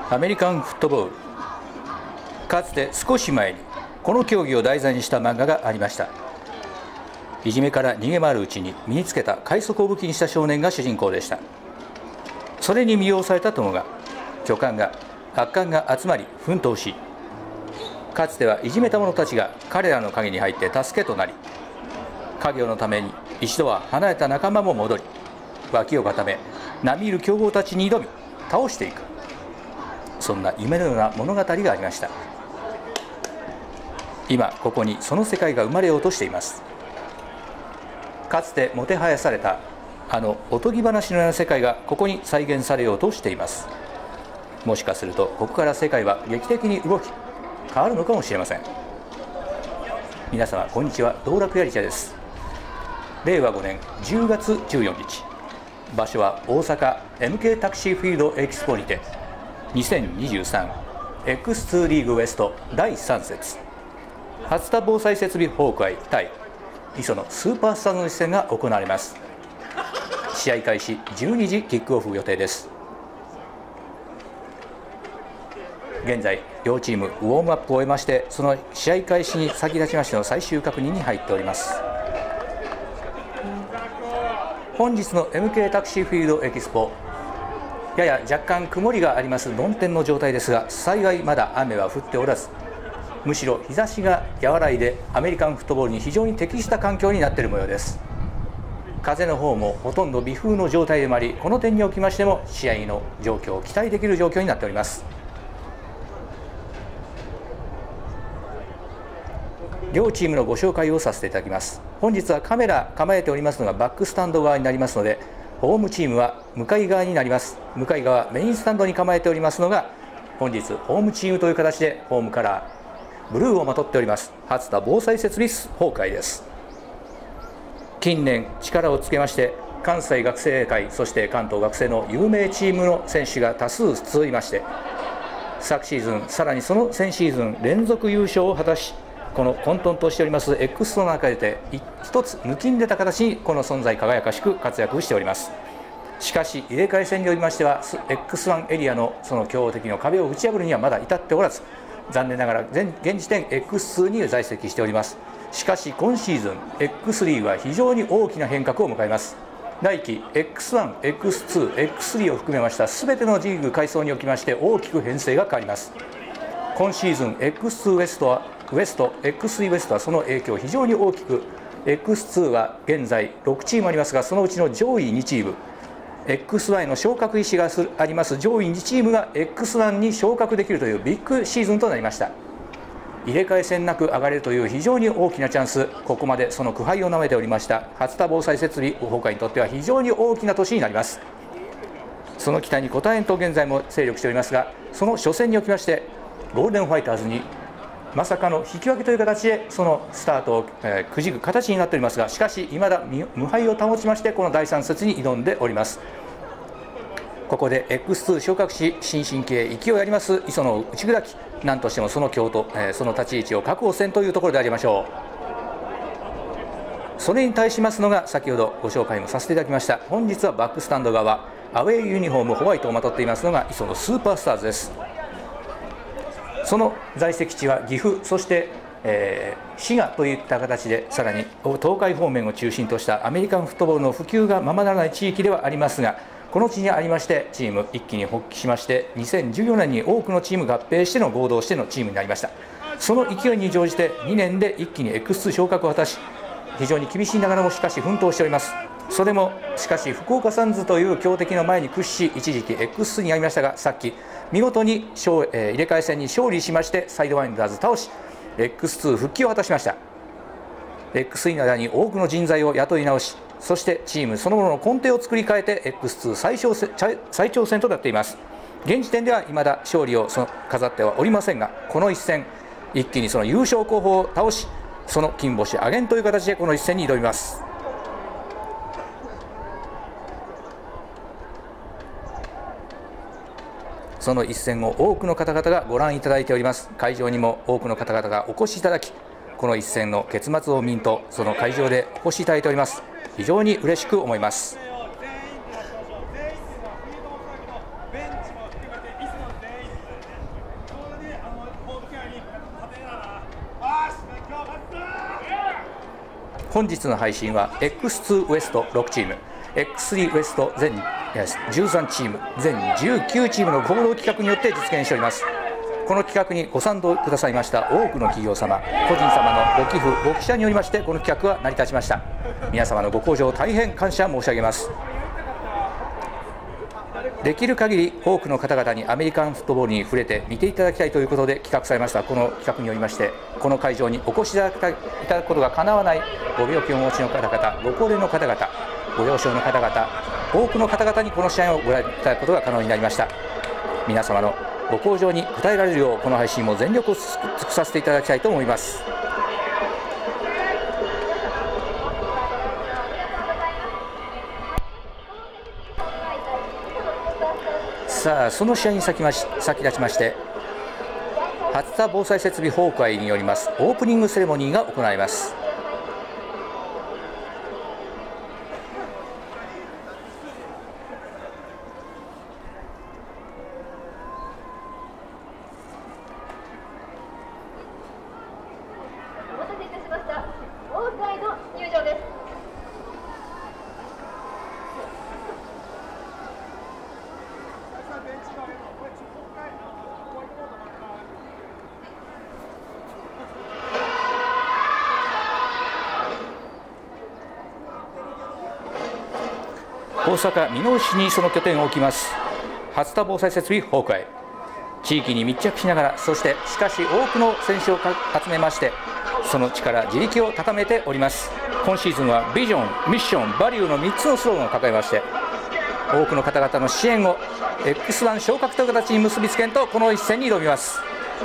アメリカンフットボール。かつて少し前にこの競技を題材にした漫画がありました。いじめから逃げ回るうちに身につけた快速を武器にした少年が主人公でした。それに魅了された友が巨漢が悪漢が集まり奮闘し、かつてはいじめた者たちが彼らの陰に入って助けとなり、家業のために一度は離れた仲間も戻り、脇を固め並みいる強豪たちに挑み倒していく、そんな夢のような物語がありました。今ここにその世界が生まれようとしています。かつてもてはやされたあのおとぎ話のような世界がここに再現されようとしています。もしかするとここから世界は劇的に動き変わるのかもしれません。皆様こんにちは、道楽やり茶です。令和5年10月14日、場所は大阪 MK タクシーフィールドエキスポにて 2023X2 リーグウエスト第3節初田防災設備崩壊対磯のスーパースターの一戦が行われます。試合開始12時キックオフ予定です。現在両チームウォームアップを終えまして、その試合開始に先立ちましての最終確認に入っております。本日の MK タクシーフィールドエキスポ、やや若干曇りがあります曇天の状態ですが、幸いまだ雨は降っておらず、むしろ日差しが和らいでアメリカンフットボールに非常に適した環境になっている模様です。風の方もほとんど微風の状態でもあり、この点におきましても試合の状況を期待できる状況になっております。両チームのご紹介をさせていただきます。本日はカメラ構えておりますのがバックスタンド側になりますので、ホームチームは向かい側になります。向かい側メインスタンドに構えておりますのが、本日ホームチームという形でホームカラーブルーをまとっております初田防災設備崩壊です。近年力をつけまして関西学生会、そして関東学生の有名チームの選手が多数集いまして、昨シーズンさらにその先シーズン連続優勝を果たし、この混沌としております X の中で一つ抜きんでた形にこの存在輝かしく活躍しております。しかし入れ替え戦におりましては X1 エリアのその強敵の壁を打ち破るにはまだ至っておらず、残念ながら現時点 X2 に在籍しております。しかし今シーズン X リーグは非常に大きな変革を迎えます。来季 X1、X2、X3 を含めました全てのリーグ階層におきまして大きく編成が変わります。今シーズン X2 ウエスト、X3 ウエストはその影響非常に大きく、 X2 は現在6チームありますが、そのうちの上位2チーム、 X1 への昇格意思があります上位2チームが X1 に昇格できるというビッグシーズンとなりました。入れ替え戦なく上がれるという非常に大きなチャンス、ここまでその苦杯をなめておりました初田防災設備崩壊にとっては非常に大きな年になります。その期待に応えんと現在も精力しておりますが、その初戦におきましてゴールデンファイターズにまさかの引き分けという形でそのスタートをくじく形になっておりますが、しかしいまだ無敗を保ちましてこの第3節に挑んでおります。ここで X2 昇格し新進気鋭勢いあります磯野内砕き、何としてもその京都、その立ち位置を確保せんというところでありましょう。それに対しますのが先ほどご紹介もさせていただきました、本日はバックスタンド側アウェーユニフォームホワイトをまとっていますのが磯野スーパースターズです。その在籍地は岐阜、そして、滋賀といった形で、さらに東海方面を中心としたアメリカンフットボールの普及がままならない地域ではありますが、この地にありましてチーム一気に発起しまして、2014年に多くのチーム合併しての合同してのチームになりました。その勢いに乗じて2年で一気に X2 昇格を果たし、非常に厳しいながらもしかし奮闘しております。それもしかし福岡サンズという強敵の前に屈し、一時期 X2 にありましたが、さっき見事に入れ替え戦に勝利しましてサイドワインダーズ倒し X2 復帰を果たしました。 X3 の間に多くの人材を雇い直し、そしてチームそのものの根底を作り変えて X2 再挑戦となっています。現時点では未だ勝利を飾ってはおりませんが、この一戦一気にその優勝候補を倒し、その金星挙げんという形でこの一戦に挑みます。その一戦を多くの方々がご覧いただいております。会場にも多くの方々がお越しいただき、この一戦の結末を見んとその会場でお越しいただいております。非常に嬉しく思います。 本日の配信は X2 ウエスト6チーム、X3 ウエスト全13チーム、全19チームの合同企画によって実現しております。この企画にご賛同くださいました多くの企業様、個人様のご寄付、ご記者によりましてこの企画は成り立ちました。皆様のご厚情大変感謝申し上げます。できる限り多くの方々にアメリカンフットボールに触れて見ていただきたいということで企画されましたこの企画によりまして、この会場にお越しいただくことがかなわないご病気をお持ちの方々、ご高齢の方々、ご幼少の方々、多くの方々にこの試合をご覧いただくことが可能になりました。皆様のご厚情に応えられるようこの配信も全力を尽くさせていただきたいと思います。さあ、その試合に先立ちまして初田防災設備崩壊によりますオープニングセレモニーが行われます。 お待たせいたしました。大会の入場です。 大阪箕面市にその拠点を置きます初田防災設備崩壊、地域に密着しながら、そしてしかし多くの選手を集めましてその力自力を高めております。今シーズンはビジョン、ミッション、バリューの3つのスローガンを掲げまして多くの方々の支援を X1 昇格という形に結びつけんとこの一戦に挑みます。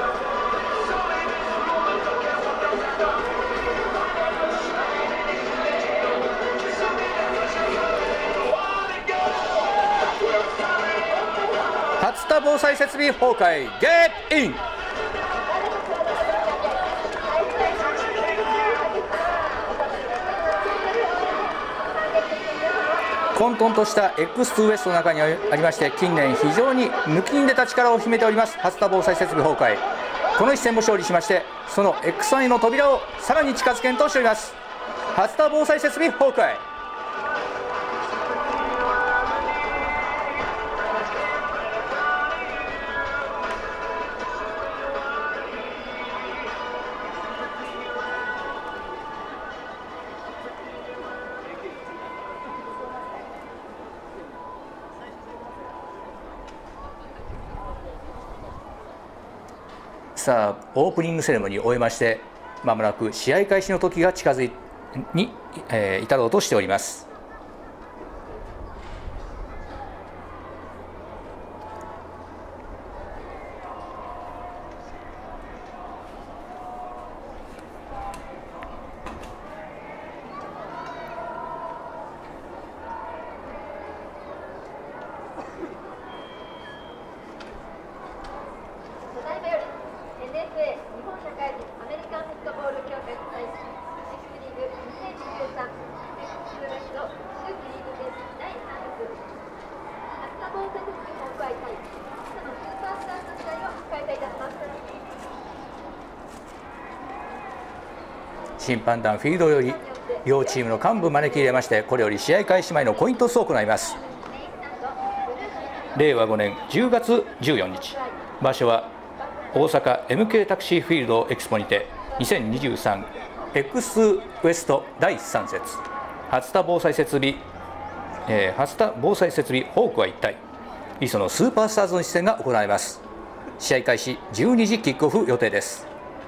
初田防災設備崩壊、ゲッイン。混沌とした X2 ウエストの中にありまして、近年非常に抜きに出た力を秘めております初田防災設備崩壊。この一戦も勝利しまして、その X1 への扉をさらに近づけんとしております初田防災設備崩壊。さあ、オープニングセレモニーを終えまして、まもなく試合開始の時が至ろうとしております。 NFA 日本社会人アメリカンフットボール協会主催シックスリーグ2023 X2 ウエスト秋季リーグ戦第3節初田防災設備崩壊対そのスーパースターの試合を開催いたします。 審判団フィールドより両チームの幹部招き入れまして、これより試合開始前のコイントスを行います。令和5年10月14日、場所は大阪 MK タクシーフィールドエクスポにて 2023X ウエスト第3節初田防災設備崩壊対磯のスーパースターズの一戦が行われます。試合開始12時キックオフ予定です。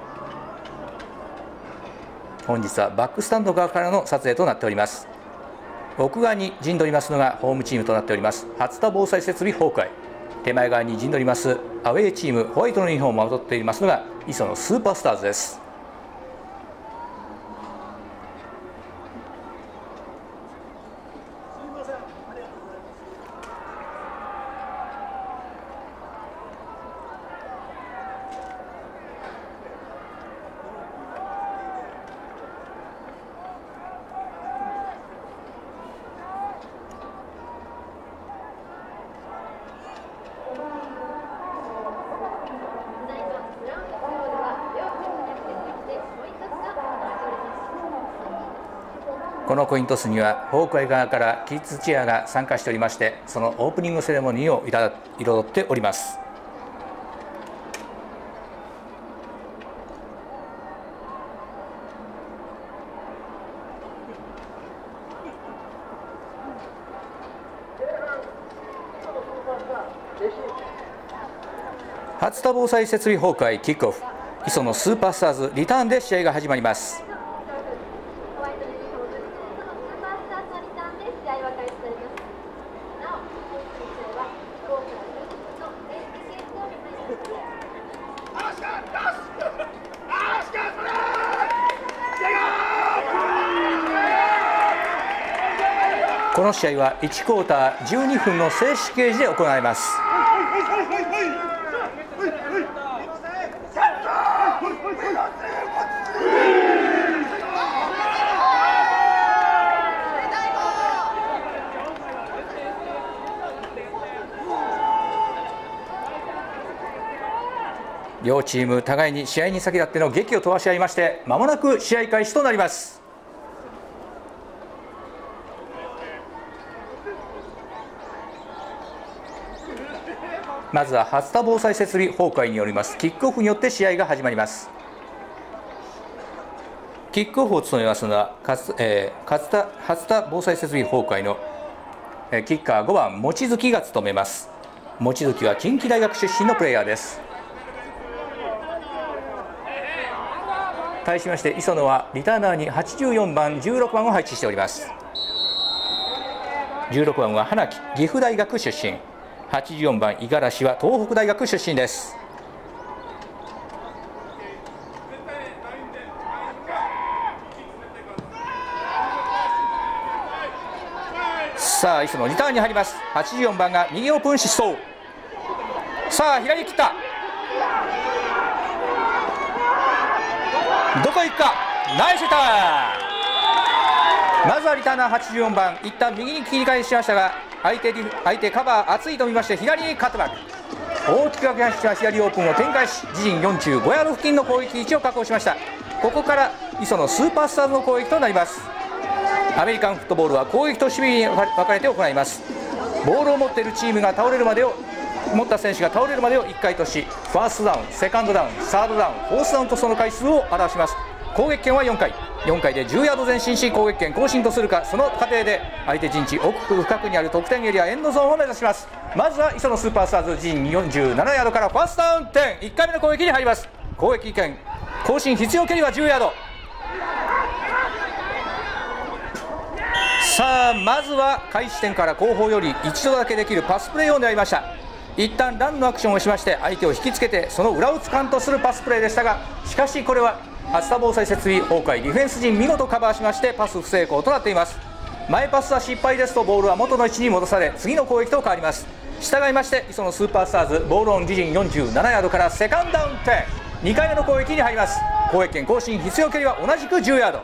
本日はバックスタンド側からの撮影となっております。奥側に陣取りますのがホームチームとなっております初田防災設備崩壊、手前側に陣取りますアウェーチームホワイトのユニフォームをまとっていますのが磯のスーパースターズです。 このコイントスにはホークアイ側からキッズチアが参加しておりまして、そのオープニングセレモニーを彩っております。初田防災設備崩壊キックオフ、磯のスーパースターズリターンで試合が始まります。この試合は1クォーター12分の正式ゲージで行われます。両チーム互いに試合に先立っての檄を飛ばし合いまして、まもなく試合開始となります。まずは初田防災設備崩壊によりますキックオフによって試合が始まります。キックオフを務めますのは初田防災設備崩壊のキッカー5番望月が務めます。望月は近畿大学出身のプレイヤーです。対しまして磯野はリターナーに84番16番を配置しております。16番は花木、岐阜大学出身。84番五十嵐は東北大学出身です。さあ磯野リターンに入ります。84番が右オープン疾走。さあ左に切った、どこ行くか、ナイスリターン。まずはリターナー84番一旦右に切り返しましたが、相手カバー厚いと見まして左にカットバック、大きく駆け走った左オープンを展開し、自陣45ヤード付近の攻撃位置を確保しました。ここから磯のスーパースターズの攻撃となります。アメリカンフットボールは攻撃と守備に分かれて行います。ボールを持っているチームが倒れるまでを持った選手が倒れるまでを1回とし、ファーストダウン、セカンドダウン、サードダウン、フォースダウンとその回数を表します。攻撃権は4回で10ヤード前進し攻撃権更新とするか、その過程で相手陣地奥深くにある得点エリアエンドゾーンを目指します。まずは磯のスーパースターズ自陣47ヤードからファーストダウン10、1回目の攻撃に入ります。攻撃権更新必要距離は10ヤード。さあまずは開始点から後方より一度だけできるパスプレーを狙いました。一旦ランのアクションをしまして相手を引きつけてその裏をつかんとするパスプレーでしたが、しかしこれは初田防災設備崩壊、ディフェンス陣見事カバーしましてパス不成功となっています。前パスは失敗ですとボールは元の位置に戻され次の攻撃と変わります。従いまして磯のスーパースターズボールオン自陣47ヤードからセカンドダウン10、2回目の攻撃に入ります。攻撃権更新必要距離は同じく10ヤード。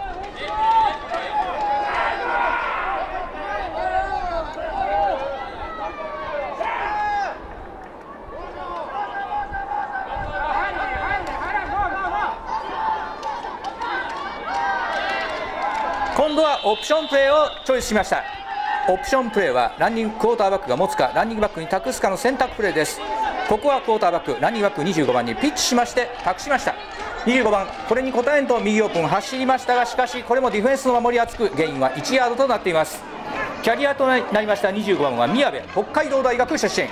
今度はオプションプレーをチョイスしました。オプションプレーはランニングクォーターバックが持つかランニングバックに託すかの選択プレーです。ここはクォーターバックランニングバック25番にピッチしまして託しました。25番これに応えんと右オープン走りましたが、しかしこれもディフェンスの守り厚くゲインは1ヤードとなっています。キャリアとなりました25番は宮部、北海道大学出身。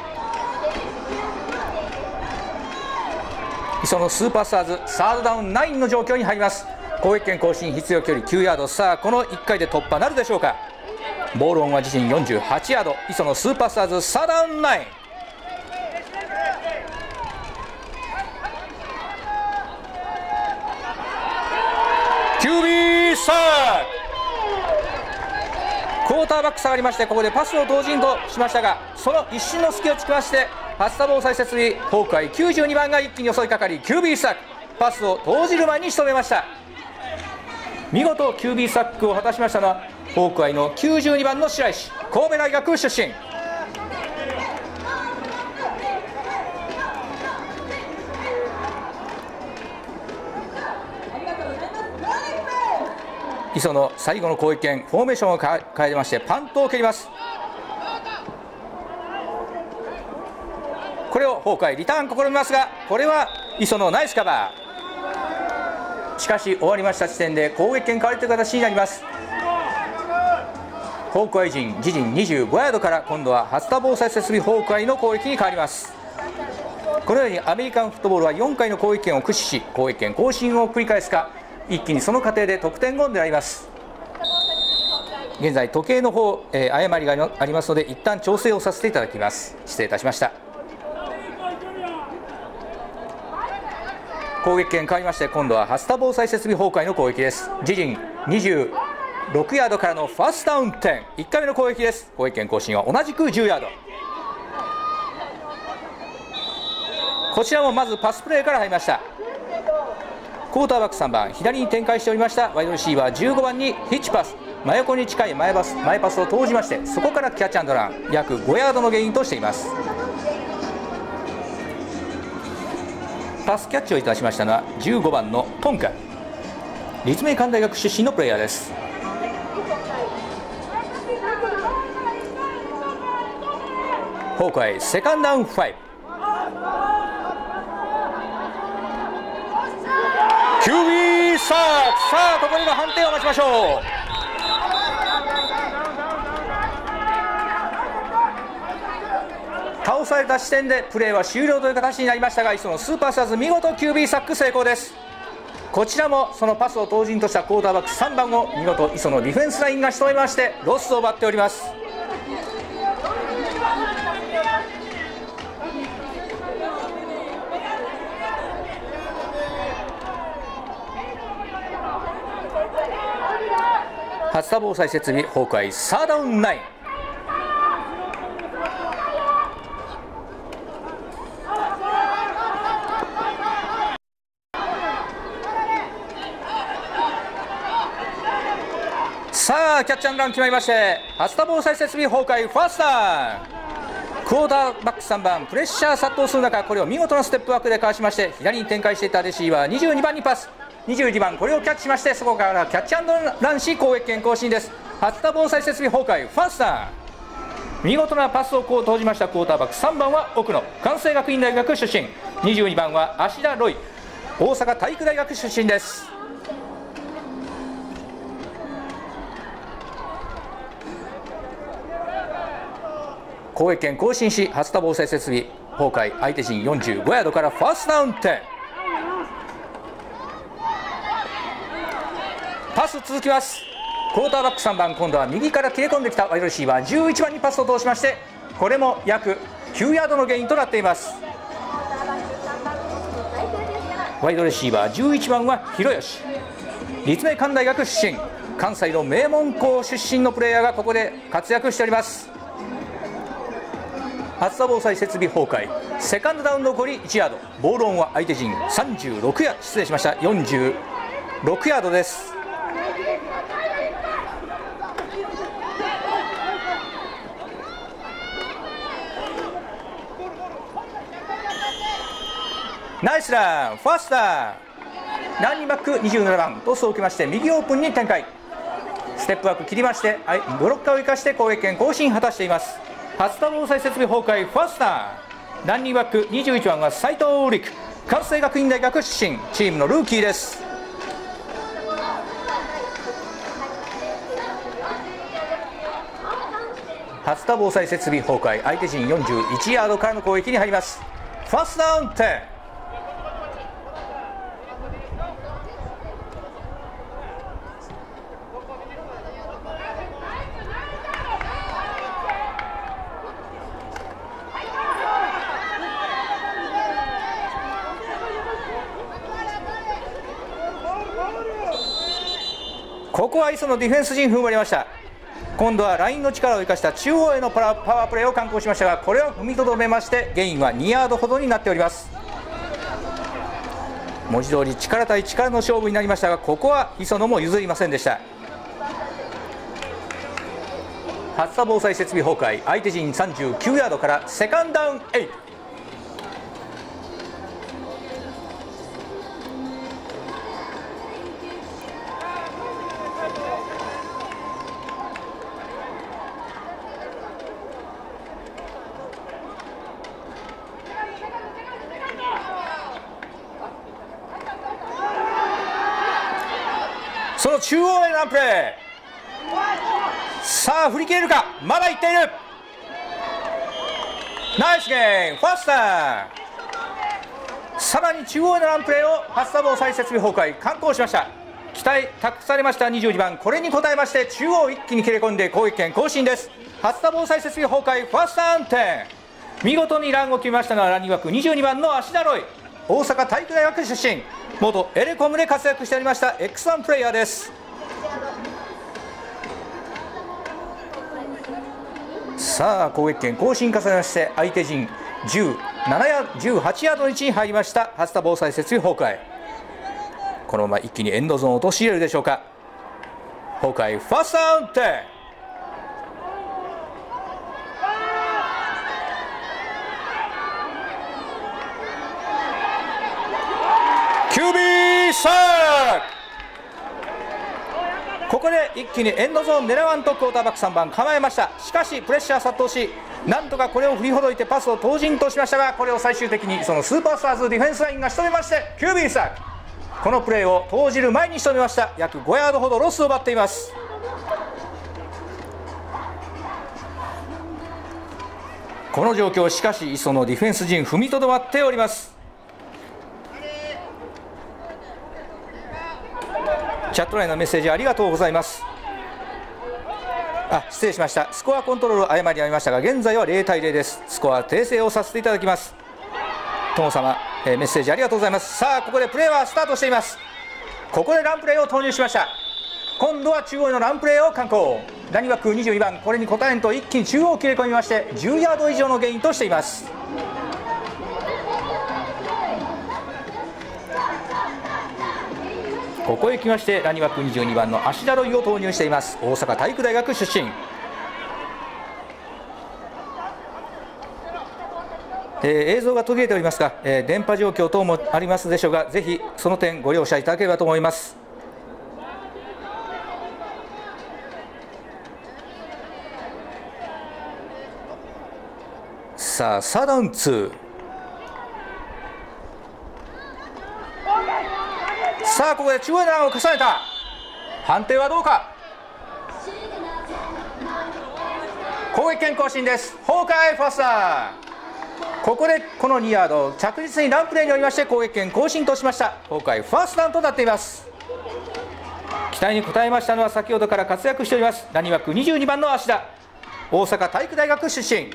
磯のスーパースターズサードダウン9の状況に入ります。攻撃権更新必要距離9ヤード。さあこの1回で突破なるでしょうか。ボールオンは自陣48ヤード。磯のスーパースターズサードダウン9。QB サーク、クォーターバック下がりまして、ここでパスを同時にとしましたが、その一瞬の隙を突きまして初田防災設備崩壊92番が一気に襲いかかり QB サーク、パスを投じる前に仕留めました。見事 QB サックを果たしましたのはホークアイの92番の白石、神戸大学出身。 磯の最後の攻撃権、フォーメーションを変えましてパントを蹴ります。これを崩壊リターン試みますが、これは磯のナイスカバー。しかし終わりました時点で攻撃権変わりという形になります。ホークアイ陣自陣25ヤードから今度は初田防災設備ホークアイの攻撃に変わります。このようにアメリカンフットボールは4回の攻撃権を駆使し攻撃権更新を繰り返すか、一気にその過程で得点を狙います。現在時計の方、誤りがありますので一旦調整をさせていただきます。失礼いたしました。攻撃権変わりまして今度は初田防災設備崩壊の攻撃です。自陣26ヤードからのファーストダウン点、1回目の攻撃です。攻撃権更新は同じく10ヤード。こちらもまずパスプレーから入りました。クォーターバック3番左に展開しておりましたワイドレシーバー15番にヒッチパス、真横に近い前パスを投じまして、そこからキャッチアンドラン約5ヤードのゲインとしています。パスキャッチをいたしましたのは15番のトンカ、立命館大学出身のプレイヤーです。ホークアイセカンドダウン5、 QB サーク、さあここにの判定を待ちましょう。倒された時点でプレーは終了という形になりましたが、磯のスーパースターズ見事 QB サック成功です。こちらもそのパスを投じんとしたクォーターバック3番を見事磯のディフェンスラインが仕留めましてロスを奪っております。初田防災設備崩壊サーダウン9、さあキャッチアンドラン決まりまして初田防災設備崩壊ファーストダウン、クォーターバック3番プレッシャー殺到する中、これを見事なステップワークでかわしまして左に展開していたレシーバー22番にパス、22番これをキャッチしましてそこからキャッチアンドランし攻撃権更新です。初田防災設備崩壊ファーストダウン、見事なパスを投じましたクォーターバック3番は奥野関西学院大学出身、22番は芦田ロイ大阪体育大学出身です。攻撃権更新し初田防災設備崩壊、相手陣45ヤードからファーストダウン10、パス続きます。クォーターバック3番今度は右から切れ込んできたワイドレシーバー11番にパスを通しまして、これも約9ヤードのゲインとなっています。ワイドレシーバー11番は広吉、立命館大学出身、関西の名門校出身のプレイヤーがここで活躍しております。初田防災設備崩壊セカンドダウン残り1ヤード、ボールオンは相手陣46ヤード、失礼しました46ヤードです。ナイスランファーストダウン、ランニングバック27番トスを受けまして右オープンに展開、ステップワーク切りましてブロッカーを生かして攻撃権更新果たしています。初田防災設備崩壊ファーストダウン、ランニングバック21番は斉藤陸関西学院大学出身、チームのルーキーです。初田防災設備崩壊、相手陣41ヤードからの攻撃に入ります。ファーストダウン10、ここは磯のディフェンス陣踏ん張りました。今度はラインの力を生かした中央へのパワープレーを敢行しましたが、これを踏みとどめましてゲインは2ヤードほどになっております。文字通り力対力の勝負になりましたが、ここは磯野も譲りませんでした。初田防災設備崩壊、相手陣39ヤードからセカンドダウン8、 その中央へのランプレー、さあ振り切れるか、まだいっている、ナイスゲーム、ファースター。さらに中央へのランプレーを初田防災設備崩壊敢行しました。期待託されました22番、これに応えまして中央一気に切れ込んで攻撃権更新です。初田防災設備崩壊ファーストアンテン、見事にランを決めましたのはランニング枠22番の芦田ロイ、大阪体育大学出身、元エレコムで活躍しておりました X1 プレイヤーです。さあ攻撃権更新重ねまして相手陣18ヤードの位置に入りました初田防災設備崩壊。このまま一気にエンドゾーンを陥れるでしょうか。崩壊ファーストアウト、QB サーク、ここで一気にエンドゾーン狙わんとクォーターバック3番構えました。しかしプレッシャー殺到し、なんとかこれを振りほどいてパスを投陣としましたが、これを最終的にそのスーパースターズディフェンスラインが仕留めまして QB サーク、このプレーを投じる前に仕留めました。約5ヤードほどロスを奪っています。この状況、しかし磯のディフェンス陣踏みとどまっております。チャット内のメッセージありがとうございます。失礼しました。スコアコントロール誤りありましたが、現在は0対0です。スコア訂正をさせていただきます。友様、メッセージありがとうございます。さあここでプレーはスタートしています。ここでランプレーを投入しました。今度は中央へのランプレーを敢行、ランニングバック22番、これに応えんと一気に中央を切れ込みまして10ヤード以上のゲインとしています。ここへ来ましてランニングバック22番の芦田ロイを投入しています。大阪体育大学出身。映像が途切れておりますが、電波状況等もありますでしょうが、ぜひその点ご容赦いただければと思います。さあサードダウン2、さあここで中央へのランを重ねた、判定はどうか。攻撃権更新です。崩壊ファースター、ここでこの2ヤード着実にランプレーによりまして攻撃権更新としました。崩壊ファーストダウンとなっています。期待に応えましたのは先ほどから活躍しておりますランニングバック22番の芦田、大阪体育大学出身。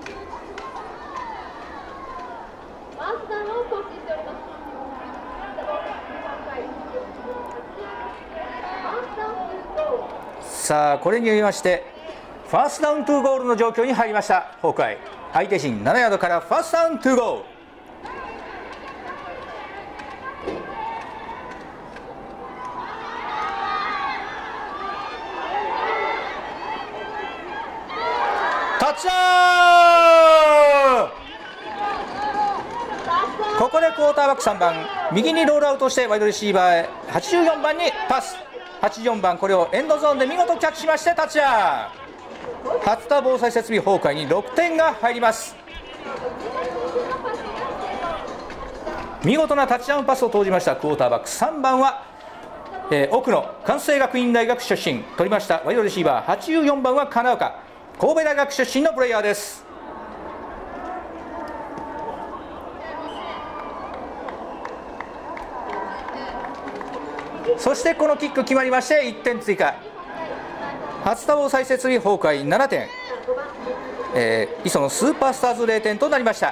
さあこれによりましてファーストダウントゥーゴールの状況に入りました。崩壊、相手陣7ヤードからファーストダウントゥーゴール。タッチダウン。ここでクォーターバック3番、右にロールアウトしてワイドレシーバーへ84番にパス、84番これをエンドゾーンで見事キャッチしましてタッチダウン。初田防災設備崩壊に6点が入ります。見事なタッチダウンパスを投じましたクォーターバック3番は、奥野関西学院大学出身、取りましたワイドレシーバー84番は金岡神戸大学出身のプレイヤーです。そしてこのキック決まりまして1点追加、初田防災設備崩壊7点、磯のスーパースターズ0点となりました。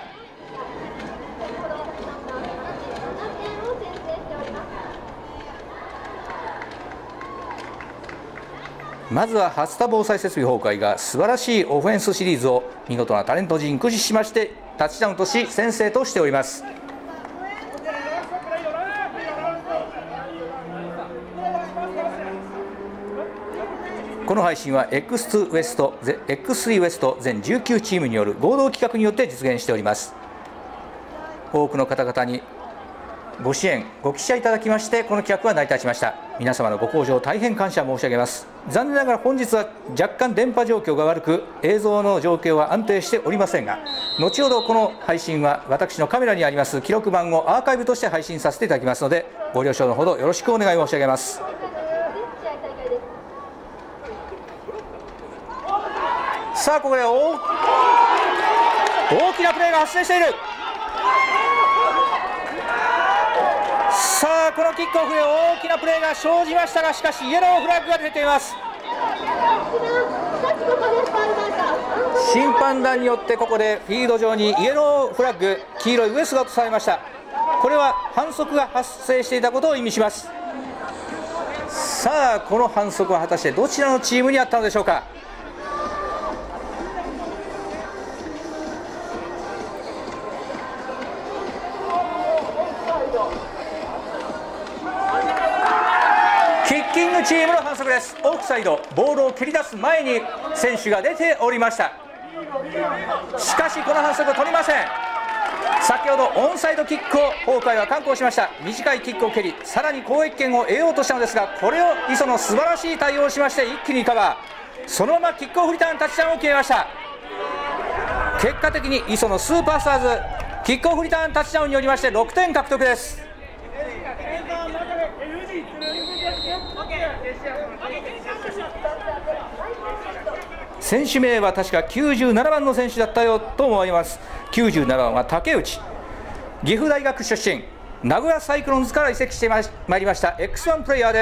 まずは初田防災設備崩壊が素晴らしいオフェンスシリーズを見事なタレント陣駆使しましてタッチダウンとし先制としております。この配信は X2 ウエスト、X3 ウエスト全19チームによる合同企画によって実現しております。多くの方々にご支援、ご記者いただきましてこの企画は成り立ちました。皆様のご向上大変感謝申し上げます。残念ながら本日は若干電波状況が悪く映像の状況は安定しておりませんが、後ほどこの配信は私のカメラにあります記録版をアーカイブとして配信させていただきますのでご了承のほどよろしくお願い申し上げます。 さあここで大きなプレーが発生している。さあこのキックオフで大きなプレーが生じましたが、しかしイエローフラッグが出ています。審判団によってここでフィールド上にイエローフラッグ、黄色いウエストが落とされました。これは反則が発生していたことを意味します。さあこの反則は果たしてどちらのチームにあったのでしょうか。キッキングチームの反則です。オフサイド、ボールを蹴り出す前に選手が出ておりました。しかしこの反則を取りません。先ほどオンサイドキックをホークアイは敢行しました。短いキックを蹴り、さらに攻撃権を得ようとしたのですが、これを磯の素晴らしい対応をしまして一気にカバー、そのままキックオフリターンタッチダウンを決めました。結果的に磯のスーパースターズキックオフリターンタッチダウンによりまして6点獲得です。選手名は確か97番の選手だったよと思います。97番は竹内、岐阜大学出身、名古屋サイクロンズから移籍してまいりました X1 プレイヤーです。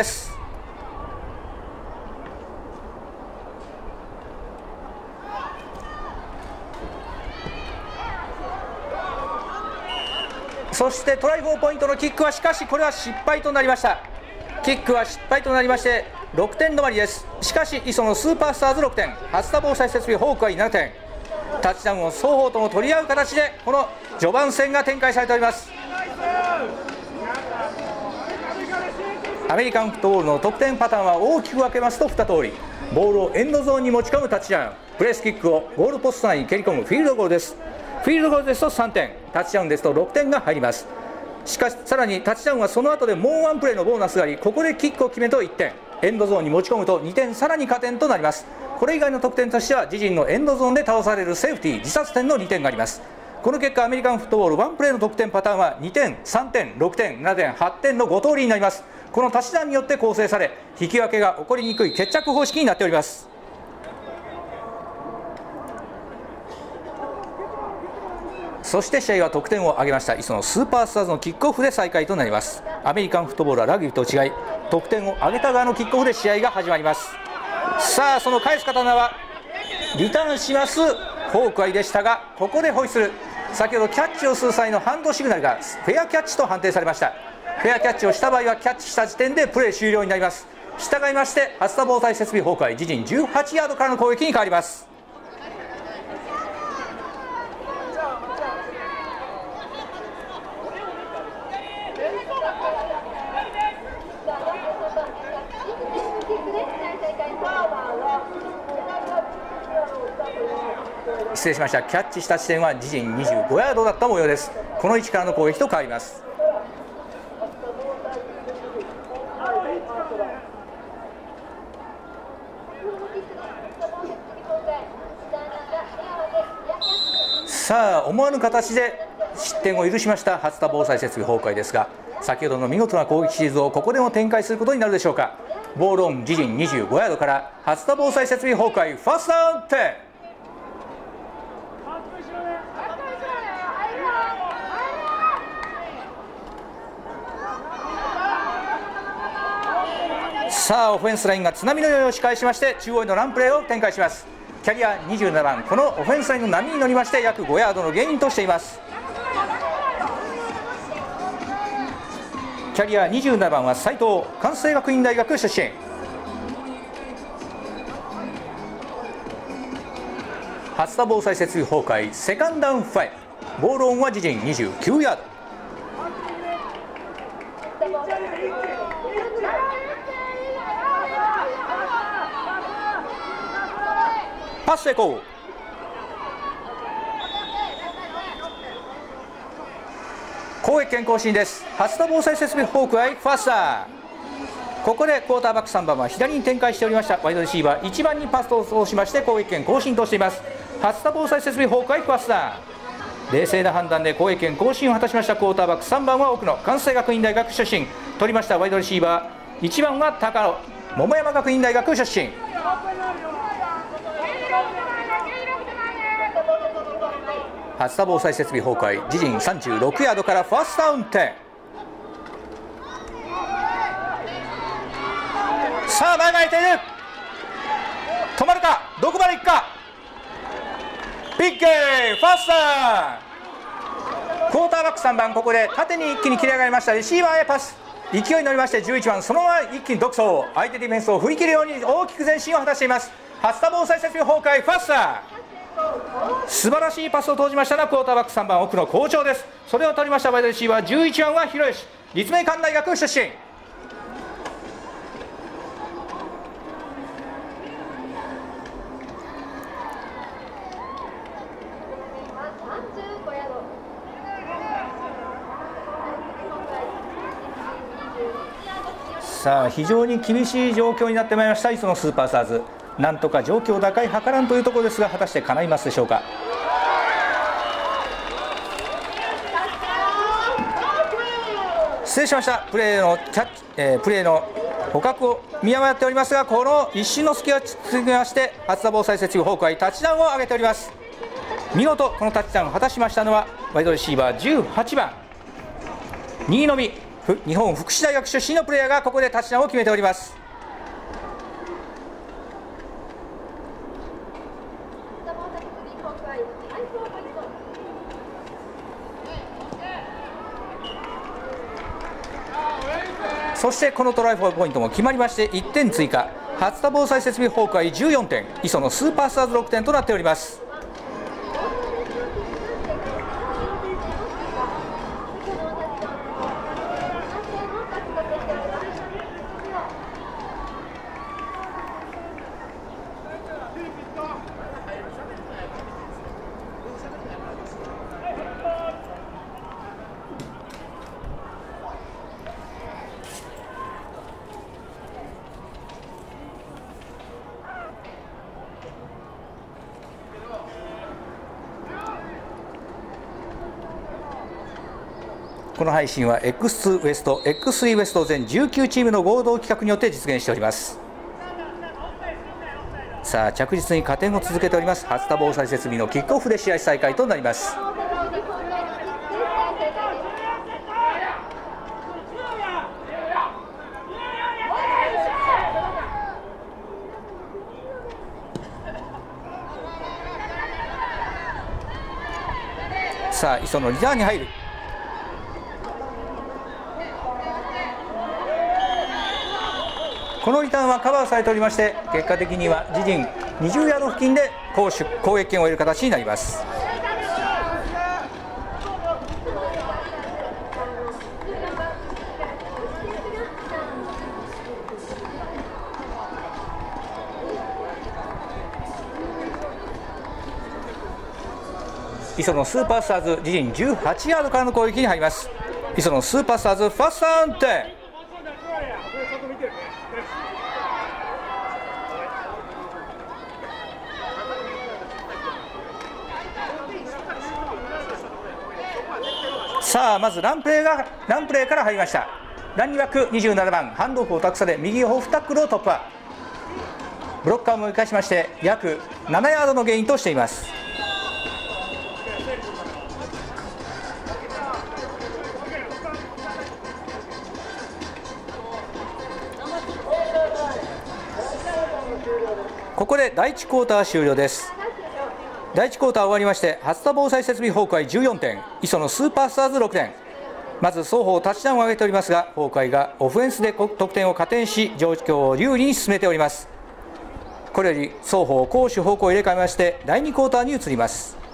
そしてトライ4ポイントのキックはしかしこれは失敗となりました。キックは失敗となりまして6点止まりです。しかし磯のスーパースターズ6点、初田防災設備ホークアイ7点、タッチダウンを双方とも取り合う形でこの序盤戦が展開されております。アメリカンフットボールの得点パターンは大きく分けますと2通り、ボールをエンドゾーンに持ち込むタッチダウン、プレスキックをゴールポスト内に蹴り込むフィールドゴールです。フィールドゴールですと3点、タッチダウンですと6点が入ります。しかしさらにタッチダウンはその後でもうワンプレーのボーナスがあり、ここでキックを決めると1点、エンドゾーンに持ち込むと2点、さらに加点となります。これ以外の得点としては自陣のエンドゾーンで倒されるセーフティー、自殺点の2点があります。この結果アメリカンフットボールワンプレーの得点パターンは2点、3点、6点、7点、8点の5通りになります。この足し算によって構成され、引き分けが起こりにくい決着方式になっております。そして試合は得点を挙げました磯のスーパースターズのキックオフで再開となります。アメリカンフットボールはラグビーと違い、得点を挙げた側のキックオフで試合が始まります。さあその返す刀はリターンしますホークアイでしたが、ここでホイッスル、先ほどキャッチをする際のハンドシグナルがフェアキャッチと判定されました。フェアキャッチをした場合はキャッチした時点でプレー終了になります。従いまして初田防災設備崩壊、自陣18ヤードからの攻撃に変わります。失礼しました。キャッチした地点は自陣25ヤードだった模様です。この位置からの攻撃と変わります。さあ思わぬ形で失点を許しました初田防災設備崩壊ですが、先ほどの見事な攻撃シリーズをここでも展開することになるでしょうか。ボールオン自陣25ヤードから初田防災設備崩壊、ファーストダウン10。さあオフェンスラインが津波のように押し返しまして中央へのランプレーを展開します。キャリア27番、このオフェンスラインの波に乗りまして約5ヤードのゲインとしています。キャリア27番は斉藤、関西学院大学出身。初田防災設備崩壊、セカンドダウン5、ボールオンは自陣29ヤード。パス成功。攻撃権更新です。初田防災設備ホークアイファースター。ここでクォーターバック3番は左に展開しておりましたワイドレシーバー1番にパスを通しまして攻撃権更新としています。初田防災設備ホークアイファースター、冷静な判断で攻撃権更新を果たしましたクォーターバック3番は奥野、関西学院大学出身。取りましたワイドレシーバー1番は高野、桃山学院大学出身。 初田防災設備崩壊、自陣36ヤードからファーストダウン10。さあ前が空いている、止まるか、どこまで行くか、ビッグファーストダウン。クォーターバック3番、ここで縦に一気に切り上がりました。レシーバーへパス、勢いに乗りまして11番、そのまま一気に独走、相手ディフェンスを振り切るように大きく前進を果たしています。初田防災設備崩壊、ファースター、素晴らしいパスを投じましたが、クォーターバック3番奥の好調です。それを取りましたワイドレシーバー11番は広吉、立命館大学出身。さあ非常に厳しい状況になってまいりました磯野スーパースターズ。なんとか状況打開図らんというところですが、果たして叶いますでしょうか。失礼しました。プレーの捕獲を見誤っておりますが、この一瞬の隙をつきまして初田防災設備崩壊、タッチダウンを上げております。見事このタッチダウンを果たしましたのはワイドレシーバー18番新野美、日本福祉大学出身のプレーヤーがここでタッチダウンを決めております。そしてこのトライポイントも決まりまして1点追加、初田防災設備崩壊14点、磯野スーパースターズ6点となっております。この配信は X2 ウエスト、X3 ウエスト全19チームの合同企画によって実現しております。さあ着実に加点を続けております初田防災設備のキックオフで試合再開となります。さあ磯野リターンに入る。このリターンはカバーされておりまして、結果的には自陣20ヤード付近で攻撃権を得る形になります。磯野スーパースターズ自陣18ヤードからの攻撃に入ります。磯野スーパースターズファーストダウン10。さあまずランプレーから入りました。ランニバック27番ハンドオフを託され右オフタックルを突破、ブロッカーも生かしまして約7ヤードのゲインとしています。ここで第1クォーター終了です。第1クォーター終わりまして初田防災設備崩壊14点、磯野スーパースターズ6点。まず双方タッチダウンを上げておりますが、崩壊がオフェンスで得点を加点し状況を有利に進めております。これより双方攻守方向を入れ替えまして第2クォーターに移ります。